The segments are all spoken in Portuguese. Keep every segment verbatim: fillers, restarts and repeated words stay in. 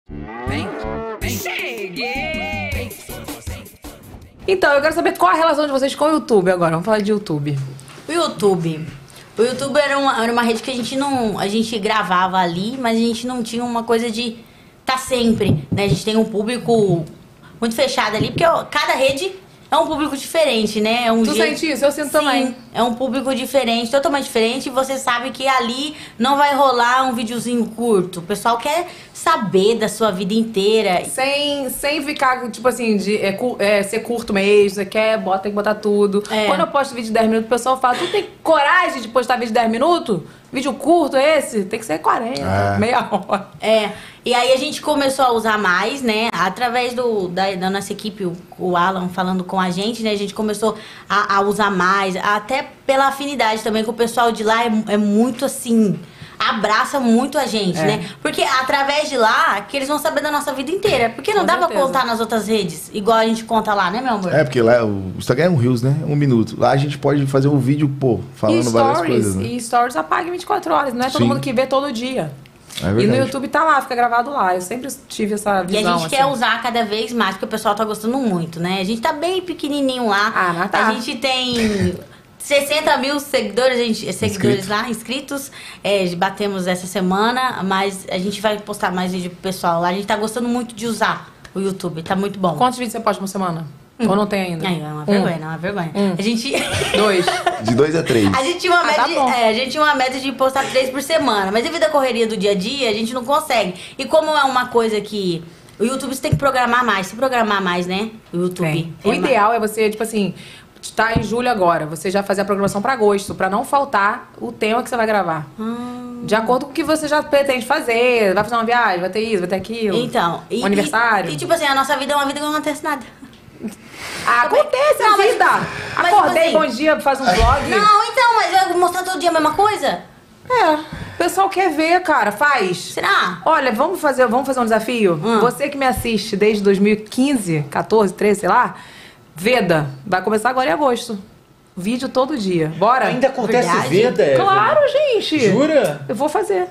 Vem, vem. Cheguei! Então, eu quero saber qual a relação de vocês com o YouTube agora. Vamos falar de YouTube. O YouTube. O YouTube era uma, era uma rede que a gente não... A gente gravava ali, mas a gente não tinha uma coisa de tá sempre, né? A gente tem um público muito fechado ali, porque ó, cada rede é um público diferente, né? É um Tu jeito... sente isso? Eu sinto Sim, também. é um público diferente, totalmente diferente. E você sabe que ali não vai rolar um videozinho curto. O pessoal quer saber da sua vida inteira. Sem, sem ficar, tipo assim, de é, cu- é, ser curto mesmo. Você quer, bota, tem que botar tudo. É. Quando eu posto vídeo de dez minutos, o pessoal fala, tu tem coragem de postar vídeo de dez minutos? Vídeo curto esse? Tem que ser quarenta, É. meia hora. É, e aí a gente começou a usar mais, né? Através do, da, da nossa equipe, o, o Alan falando com a gente, né? A gente começou a, a usar mais, até pela afinidade também, que o pessoal de lá é, é muito assim, abraça muito a gente, É. né? Porque através de lá, que eles vão saber da nossa vida inteira. Porque não Com dá pra certeza. contar nas outras redes, igual a gente conta lá, né, meu amor? É, porque lá o Instagram é um Reels, né? Um minuto. Lá a gente pode fazer um vídeo, pô, falando E várias stories, coisas, né? e stories apaga em vinte e quatro horas. Não é todo Sim. mundo que vê todo dia. É E verdade. no YouTube tá lá, fica gravado lá. Eu sempre tive essa E a visão. gente assim. quer usar cada vez mais, porque o pessoal tá gostando muito, né? A gente tá bem pequenininho lá. Ah, mas tá. A gente tem sessenta mil seguidores, a gente, seguidores Inscritos. lá, inscritos. É, batemos essa semana, mas a gente vai postar mais vídeo pro pessoal lá. A gente tá gostando muito de usar o YouTube, tá muito bom. Quantos vídeos você posta por semana? Ou não tem ainda? Ai, é uma Um. vergonha, não é uma vergonha. Um. A gente... Dois. De dois a três. A gente tinha uma Ah, média, tá de, bom. é, a gente tinha uma média de postar três por semana, mas devido à correria do dia a dia, a gente não consegue. E como é uma coisa que o YouTube você tem que programar mais, se programar mais, né? O YouTube. Tem. É O ma- ideal é você, tipo assim, tá em julho agora, você já fazer a programação pra agosto, pra não faltar o tema que você vai gravar. Hum. De acordo com o que você já pretende fazer. Vai fazer uma viagem, vai ter isso, vai ter aquilo. Então, e, um aniversário. E, e tipo assim, a nossa vida é uma vida que não acontece nada. Ah, acontece Não, a mas- vida. mas, Acordei, tipo assim- bom dia, faz um vlog. Não, então, mas vai mostrar todo dia a mesma coisa? É, o pessoal quer ver, cara, faz. Será? Olha, vamos fazer, vamos fazer um desafio? Hum. Você que me assiste desde dois mil e quinze, quatorze, treze, sei lá, Veda, vai começar agora em agosto. Vídeo todo dia. Bora? Ainda acontece Verdade? Veda, Evelyn? Claro, gente. Jura? Eu vou fazer.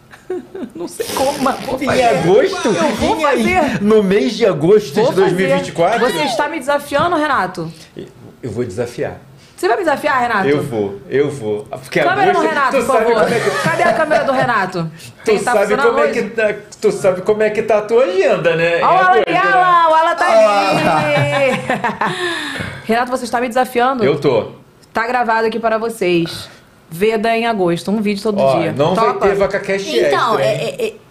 Não sei como, mas vou Em fazer. agosto? Eu vou Em aí, fazer. No mês de agosto Vou de dois mil e vinte e quatro? fazer. Você está me desafiando, Renato? Eu vou desafiar. Você vai me desafiar, Renato? Eu vou, eu vou. Porque Câmera do agosto, Renato, tu por sabe favor. como é que, Cadê a câmera do Renato? tu Tem- tá sabe funcionando como é hoje? que tá, tu sabe como é que tá a tua agenda, né? Olha Em o Alan agosto, ali, né? Alan, o Alan tá ali. Renato, você está me desafiando? Eu tô. Tá gravado aqui para vocês. Veda em agosto, um vídeo todo Ó, dia. não Topa? vai ter vaca cash Então, extra, é, hein? é- é-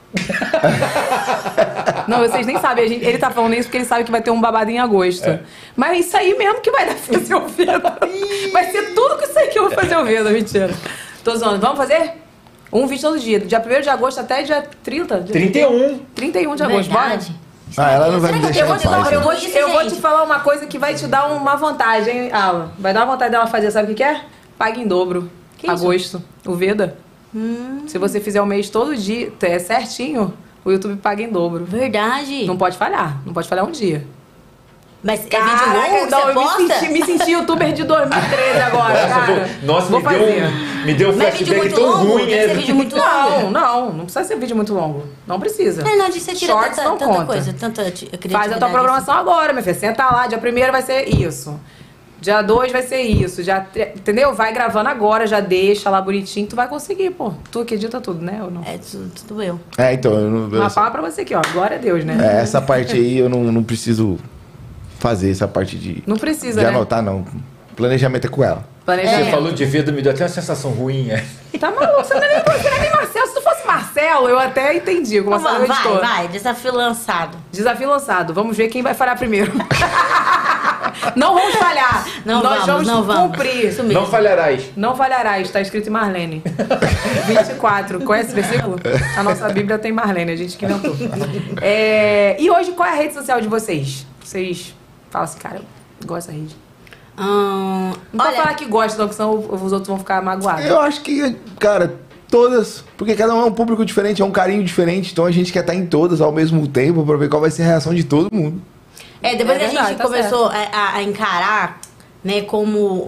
Não, vocês nem sabem. A gente- ele tá falando isso porque ele sabe que vai ter um babado em agosto. É. Mas é isso aí mesmo que vai dar pra fazer o Veda. Vai ser tudo que isso aí que eu vou fazer o Veda, mentira. Tô zoando. Vamos fazer? Um vídeo todo dia. Do dia primeiro de agosto até dia trinta. Dia trinta e um. trinta e um de agosto. Bora? verdade. Ah, ela não vai Será me que deixar eu em vou- paz, Eu né? vou, Isso, te, eu vou gente. te falar uma coisa que vai te dar uma vantagem, hein, Alan? Vai dar uma vontade dela fazer, sabe o que que é? Paga em dobro. Que isso? Agosto. O Veda. Hum, Se você fizer o mês todo dia, é certinho, o YouTube paga em dobro. verdade. Não pode falhar. Não pode falhar um dia. Mas é vídeo longo que não, você eu me posta? senti, me senti youtuber de dois mil e treze agora, Nossa, cara. vou- nossa, Vou me, deu fazer. um, me deu um Mas é vídeo flashback muito tão longo? ruim, Tem que ser é. vídeo muito Não, longo. não, não precisa ser vídeo muito longo. Não precisa. É, não, de você tira Shorts tanta, não tanta conta. coisa, tanta ti- criatividade. Faz a tua programação agora, minha filha. Senta lá, dia primeiro vai ser isso. Dia dois vai ser isso. Dia tre- Entendeu? Vai gravando agora, já deixa lá bonitinho, tu vai conseguir, pô. Tu que edita tudo, né? Ou não? É tudo, tudo eu. É, então, eu não. Uma fala pra você aqui, ó. Glória a Deus, né? É, essa parte aí eu não, não preciso fazer, essa parte de, Não precisa, de né? anotar, não. Planejamento é com ela. Planejamento. Você falou de vida, me deu até uma sensação ruim, é. Tá maluco? Você não é nem, você não é nem Marcelo. Se tu fosse Marcelo, eu até entendi. Como Então, Marcelo vai, editor. vai, desafio lançado. Desafio lançado. Vamos ver quem vai falhar primeiro. Não vamos falhar. Não Nós vamos, vamos, não vamos. cumprir. Isso mesmo. Não falharás. Não falharás, está escrito em Marlene. vinte e quatro. Conhece esse versículo? A nossa Bíblia tem Marlene, a gente que inventou. É, e hoje, qual é a rede social de vocês? Vocês falam assim, cara, eu gosto dessa rede. Hum, Não pode olha, falar que gosta, não, que senão os outros vão ficar magoados. Eu acho que, cara, todas. Porque cada um é um público diferente, é um carinho diferente. Então a gente quer estar em todas ao mesmo tempo pra ver qual vai ser a reação de todo mundo. é, depois É que a verdade, gente tá começou a, a- a encarar, né, como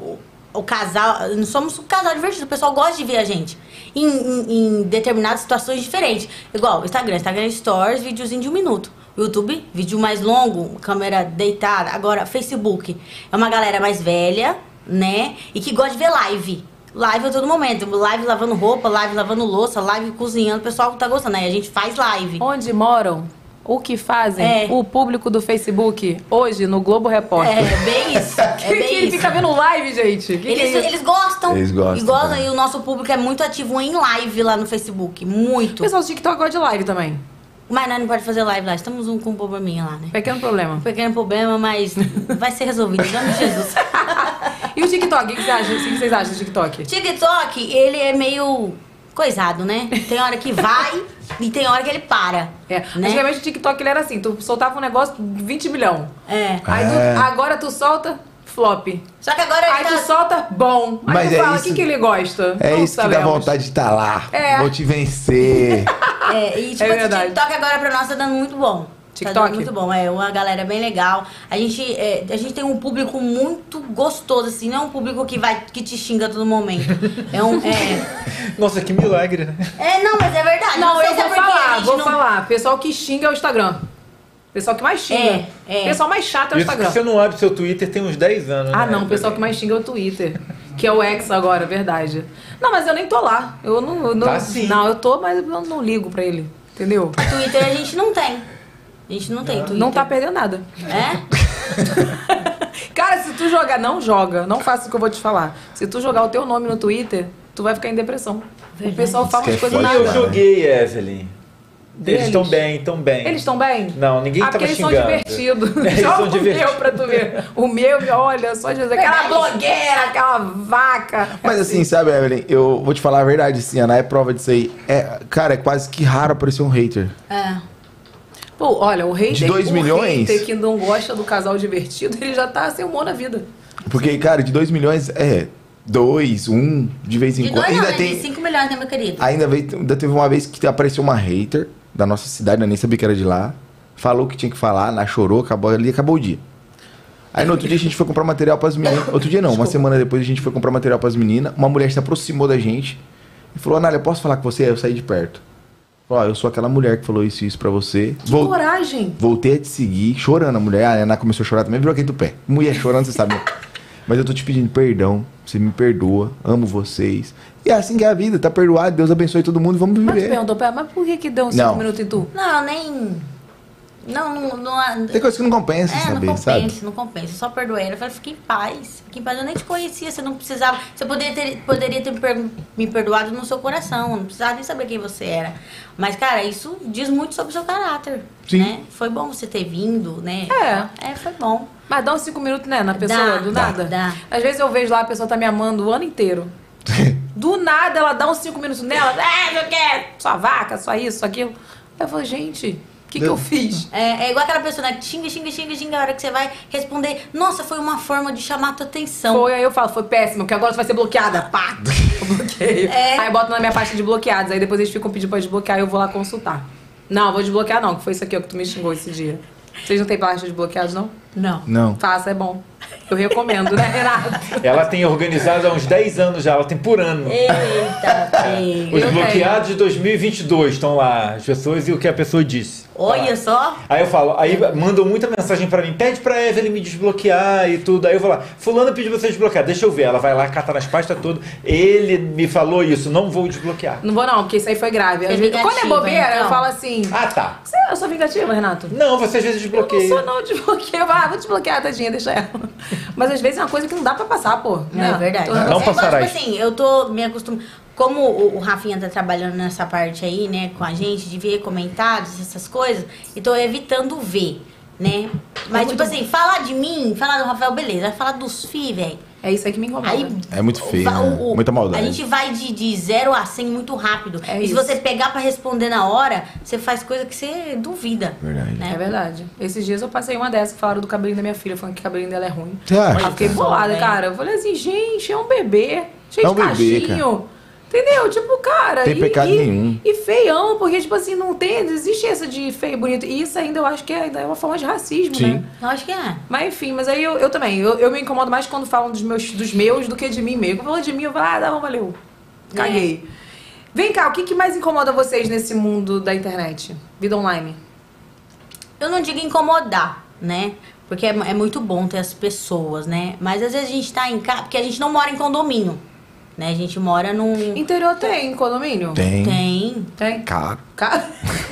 o casal, não somos um casal divertido, o pessoal gosta de ver a gente em, em, em determinadas situações diferentes. Igual Instagram, Instagram Stories, videozinho de um minuto. YouTube, vídeo mais longo, câmera deitada. Agora, Facebook é uma galera mais velha, né? E que gosta de ver live. Live a todo momento. Live lavando roupa, live lavando louça, live cozinhando. O pessoal tá gostando, né? A gente faz live. Onde moram? O que fazem? É. O público do Facebook hoje no Globo Repórter. É, bem isso. É Que, que bem ele isso. fica vendo live, gente. Que que Eles, é isso? eles gostam. Eles gostam, E gostam. é. E o nosso público é muito ativo em live lá no Facebook. O Muito. pessoal do TikTok gosta de live também. Mas nós não pode fazer live lá. Estamos um, com um probleminha lá, né? Pequeno problema. Um pequeno problema, mas vai ser resolvido. Em nome de Jesus. E o TikTok? O que que você acha? O que vocês acham do TikTok? TikTok, ele é meio coisado, né? Tem hora que vai e tem hora que ele para. É. Né? Antigamente o TikTok ele era assim, tu soltava um negócio, vinte milhões. É. Aí tu- É. agora tu solta, flop. Só que agora Aí ele tu tá... solta, bom. Aí Mas tu é fala, o isso- que, que ele gosta? É Não isso que dá sabemos. vontade de estar lá. É. Vou te vencer. É, e tipo, É esse verdade. TikTok agora pra nós tá dando muito bom. Tá TikTok? dando muito bom, é uma galera bem legal. A gente, é, a gente tem um público muito gostoso, assim, não é um público que vai, que te xinga a todo momento. É um. É, Nossa, que milagre, né? é não, mas é verdade. Não, sei eu se é vou porque a falar, gente vou não- falar. Pessoal que xinga é o Instagram. Pessoal que mais xinga. É, é. Pessoal mais chato é o Isso que Instagram. você não abre seu Twitter tem uns dez anos, Ah, né? não, o pessoal que mais xinga é o Twitter. Que é o X agora, verdade. Não, mas eu nem tô lá. Eu não. Eu não Tá sim. Não, eu tô, mas eu não ligo pra ele. Entendeu? Twitter a gente não tem. A gente não tem Twitter. Não tá perdendo nada. É? Cara, se tu jogar, não joga. Não faça o que eu vou te falar. Se tu jogar o teu nome no Twitter, tu vai ficar em depressão. O pessoal fala Isso umas que é coisas foda, Eu nada. cara. joguei, Evelyn. Deles? Eles estão bem, estão bem. Eles estão bem? Não, ninguém ah, tava porque eles xingando. são divertidos. Eles Joga são o divertidos. meu pra tu ver. O meu, olha, só Jesus. Aquela blogueira, aquela vaca. Mas assim, sabe, Evelyn, eu vou te falar a verdade, assim, a Ana é prova disso aí. É, cara, é quase que raro aparecer um hater. É. Pô, olha, o hater, De dois o milhões? hater que não gosta do casal divertido, ele já tá sem humor na vida. Porque, cara, de dois milhões, é, dois, um, de vez em De quando. dois não, Ainda né? tem. De cinco milhões, né, meu querido? Ainda, veio, ainda teve uma vez que apareceu uma hater da nossa cidade, eu nem sabia que era de lá. Falou o que tinha que falar, lá chorou, acabou ali, acabou o dia. Aí no outro dia a gente foi comprar material pras meninas. Outro dia não, uma semana depois a gente foi comprar material pras meninas. Uma mulher se aproximou da gente e falou: Anália, eu posso falar com você? Aí eu saí de perto. Falou: ó, eu sou aquela mulher que falou isso e isso pra você. Que Vol- coragem. Voltei a te seguir, chorando. A mulher, a Ana começou a chorar também, virou aqui do pé. Mulher chorando, você sabe. Né? Mas eu tô te pedindo perdão, você me perdoa, amo vocês. E é assim que é a vida, tá perdoado, Deus abençoe todo mundo e vamos Mas tu viver. perguntou pra ela, mas por que que deu uns cinco Não. minutos em tu? Não, nem... Não, não... não Tem coisa que não compensa É, não saber, compensa, sabe? não compensa. Eu só perdoei ela. Eu falei, fique em paz. Fique em paz. Eu nem te conhecia, você não precisava. Você poderia ter, poderia ter me per- me perdoado no seu coração. Eu não precisava nem saber quem você era. Mas, cara, isso diz muito sobre o seu caráter. Sim. Né? Foi bom você ter vindo, né? É. É, foi bom. Mas dá uns cinco minutos, né, na pessoa, Dá, do dá, nada. dá. Às vezes eu vejo lá, a pessoa tá me amando o ano inteiro. Do nada, ela dá uns cinco minutos nela. Ah, não quero. Sua vaca, só isso, só aquilo. Aí eu falo, gente, o que que eu fiz? É, é igual aquela pessoa, né? Que xinga, xinga, xinga, xinga. A hora que você vai responder, nossa, foi uma forma de chamar a tua atenção. Foi, aí eu falo, foi péssimo, porque agora tu vai ser bloqueada. Pá, eu bloqueio. É. Aí eu boto na minha pasta de bloqueados. Aí depois eles ficam pedindo pra desbloquear e eu vou lá consultar. Não, vou desbloquear não, que foi isso aqui ó, que tu me xingou esse dia. Vocês não têm pasta de bloqueados, não? Não. Não. Faça, é bom. Eu recomendo, né, Renato? Ela tem organizado há uns dez anos já, ela tem por ano. Eita, pega. Os eu bloqueados de dois mil e vinte e dois estão lá, as pessoas e o que a pessoa disse. Olha só. Aí eu falo, aí mandam muita mensagem pra mim, pede pra Evelyn me desbloquear e tudo. Aí eu vou lá, fulano pediu você desbloquear, deixa eu ver. Ela vai lá, cata nas pastas todas. Ele me falou isso, não vou desbloquear. Não vou não, porque isso aí foi grave. Às É vezes, quando é vingativa, bobeira, então. eu falo assim... Ah, tá. Você, eu sou vingativa, Renato? Não, você às vezes Eu não desbloqueia. sou não, desbloqueio. Ah, vou desbloquear, tadinha, deixa ela. Mas às vezes é uma coisa que não dá pra passar, pô. Não, é verdade. Tô- Não é igual, passarás. tipo assim, eu tô me acostumando. Como o, o Rafinha tá trabalhando nessa parte aí, né, com a gente, de ver comentários, essas coisas, e tô evitando ver, né? Mas, É tipo muito- assim, falar de mim, falar do Rafael, beleza. Vai falar dos filhos, velho. É isso aí que me incomoda. Aí, É muito feio, va- né? Muita maldade. A gente vai de, de zero a cem muito rápido. É e isso. se você pegar pra responder na hora, você faz coisa que você duvida. Verdade. Né? É verdade. Esses dias eu passei uma dessas que falaram do cabelinho da minha filha, falando que o cabelinho dela é ruim. Você acha? Aí eu fiquei bolada, velho. cara. Eu falei assim, gente, é um bebê. Cheio É um de bebê, cachinho. Entendeu? Tipo, cara... Tem e, pecado e, nenhum. E feião, porque, tipo assim, não tem... Existe essa de feio e bonito. E isso ainda eu acho que é, ainda é uma forma de racismo, Sim. né? Eu acho que é. Mas enfim, mas aí eu, eu também. Eu, eu me incomodo mais quando falam dos meus, dos meus do que de mim mesmo. Falou de mim, eu falo, ah, não, valeu. Caguei. É. Vem cá, o que, que mais incomoda vocês nesse mundo da internet? Vida online? Eu não digo incomodar, né? Porque é, é muito bom ter as pessoas, né? Mas às vezes a gente tá em casa... Porque a gente não mora em condomínio, né? A gente mora num... Interior tem condomínio? Tem. Tem. Tem. Caro. Ca-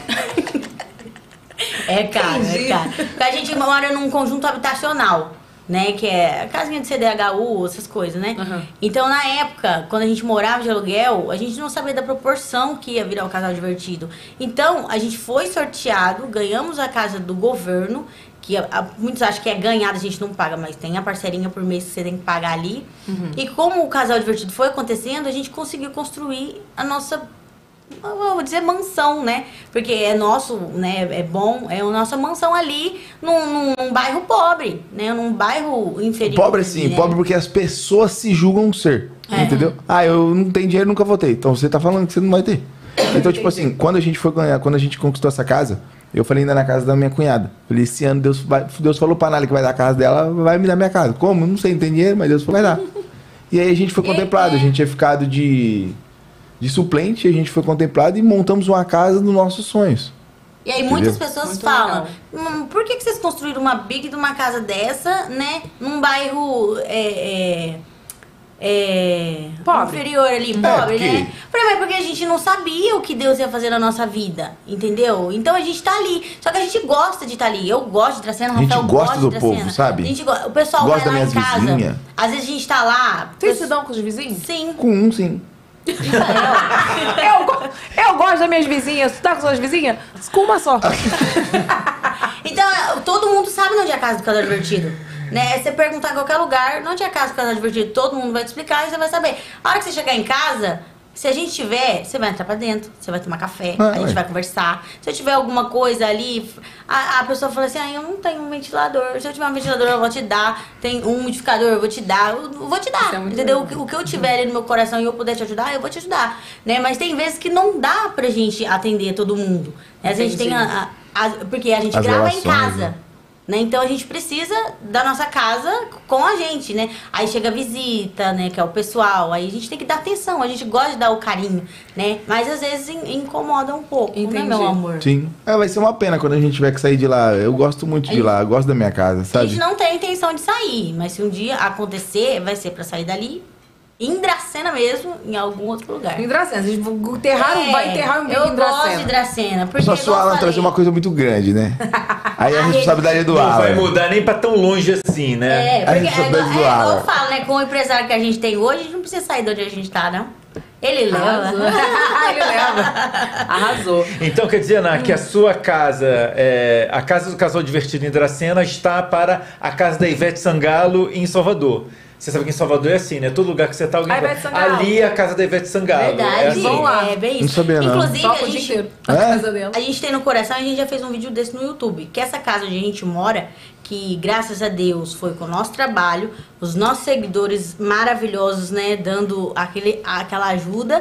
É caro, Entendi. é caro. Porque a gente mora num conjunto habitacional, né? Que é a casinha de C D H U, essas coisas, né? Uhum. Então, na época, quando a gente morava de aluguel, a gente não sabia da proporção que ia virar o Casal Divertido. Então, a gente foi sorteado, ganhamos a casa do governo, que a- a- muitos acham que é ganhada, a gente não paga, mas tem a parceirinha por mês que você tem que pagar ali. E como o Casal Divertido foi acontecendo, a gente conseguiu construir a nossa... eu vou dizer mansão, né? Porque é nosso, né? É bom, é a nossa mansão ali num, num, num bairro pobre, né? Num bairro inferior. Pobre ali, sim, né? pobre porque as pessoas se julgam ser. É. Entendeu? Ah, eu não tenho dinheiro, nunca vou ter. Então você tá falando que você não vai ter. Então, tipo assim, quando a gente foi ganhar, quando a gente conquistou essa casa, eu falei ainda na casa da minha cunhada. Falei, esse ano Deus, vai, Deus falou pra Nália que vai dar a casa dela, vai me dar minha casa. Como? Não sei, não tem dinheiro, mas Deus falou, vai dar. E aí a gente foi contemplado, a gente tinha ficado de, de suplente, a gente foi contemplado e montamos uma casa dos nossos sonhos. E aí muitas Entendeu? pessoas Muito falam, legal. hum, por que, que vocês construíram uma big de uma casa dessa, né? Num bairro é, é, é, Pobre. inferior ali, pobre, porque- né? Falei, mas porque a gente não sabia o que Deus ia fazer na nossa vida, entendeu? Então a gente tá ali. Só que a gente gosta de estar ali. Eu gosto de Dracena, o A gente Rafael gosta gosta do de Dracena. povo, sabe? A gente go- O pessoal Gosta vai lá das em casa. minhas vizinhas. Às vezes a gente tá lá. Vocês pes- se dão com os vizinhos? Sim. Com um, sim. eu, go- eu gosto das minhas vizinhas. Tu tá com suas vizinhas? Com uma só. Então, todo mundo sabe onde é a casa do Casal Divertido. Né? Você perguntar em qualquer lugar, onde é a casa do Casal Divertido, todo mundo vai te explicar e você vai saber. A hora que você chegar em casa, se a gente tiver, você vai entrar pra dentro, você vai tomar café, Ah, a gente ué. vai conversar. Se eu tiver alguma coisa ali, a, a pessoa fala assim, ah, eu não tenho um ventilador. Se eu tiver um ventilador, eu vou te dar. Tem um umidificador, eu vou te dar. Eu vou te Isso é dar, muito entendeu? O legal. que, o que eu tiver ali no meu coração e eu puder te ajudar, eu vou te ajudar. Né? Mas tem vezes que não dá pra gente atender todo mundo. Né? A gente Entendi. tem a, a- a- porque a gente As grava em relações, casa. né? Né? Então a gente precisa da nossa casa com a gente, né? Aí chega a visita, né? Que é o pessoal. Aí a gente tem que dar atenção. A gente gosta de dar o carinho, né? Mas às vezes in- incomoda um pouco, né, Entendi. meu amor? Sim. É, vai ser uma pena quando a gente tiver que sair de lá. Eu gosto muito de lá, eu gosto da minha casa, A sabe? gente não tem intenção de sair, mas se um dia acontecer, vai ser pra sair dali, em Dracena mesmo, em algum outro lugar. Em Dracena. Vocês vão enterrar, É, vai enterrar um bico eu em gosto de Dracena. Dracena. Porque, Só igual se o eu Alan falei, trazer uma coisa muito grande, né? Aí a A responsabilidade é do Não Alan. vai mudar nem pra tão longe assim, né? É, A porque gente só é, dá igual- de é igual zoar. eu falo, né? Com o empresário que a gente tem hoje, a gente não precisa sair de onde a gente tá, não. Ele Arrasou. leva. Ele leva. Arrasou. Então quer dizer, Ana, que a sua casa, é, a casa do Casal Divertido em Dracena está para a casa da Ivete Sangalo em Salvador. Você sabe que em Salvador é assim, né? Todo lugar que você tá, alguém A vai... Ivete Sangalo. Ali é a casa da Ivete Sangalo. É Verdade, assim. Vamos lá. é bem isso. Não sabia, não. Inclusive, Toca a o dia gente, inteiro na É? casa dela. a gente tem no coração, a gente já fez um vídeo desse no YouTube, que essa casa onde a gente mora, que graças a Deus foi com o nosso trabalho, os nossos seguidores maravilhosos, né, dando aquele, aquela ajuda,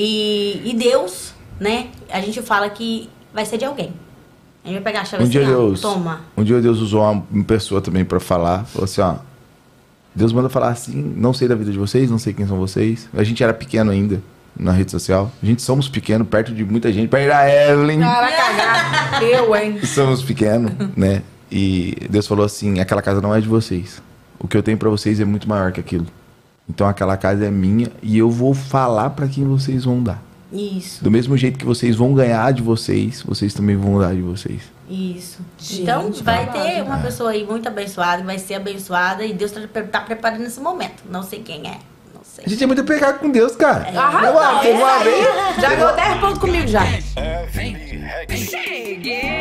e, e Deus, né, a gente fala que vai ser de alguém. A gente vai pegar a chave Um dia assim, ó, Deus, toma. um dia Deus usou uma, uma pessoa também pra falar, falou assim, ó, Deus manda falar assim, não sei da vida de vocês, não sei quem são vocês. A gente era pequeno ainda na rede social. A gente somos pequeno, perto de muita gente, perto da Evelyn. Ah, vai cagar. Eu, hein? Somos pequenos, né? E Deus falou assim, aquela casa não é de vocês. O que eu tenho pra vocês é muito maior que aquilo. Então aquela casa é minha e eu vou falar pra quem vocês vão dar. Isso, Do mesmo jeito que vocês vão ganhar de vocês, vocês também vão dar de vocês. isso. Gente, Então vai babado. ter uma pessoa aí muito abençoada, que vai ser abençoada, e Deus tá, tá preparando esse momento. Não sei quem é, não sei. A gente é muito pecado com Deus, cara. Arrasou. Teve uma vez. Já ganhou dez pontos comigo já. Vem, vem, cheguei.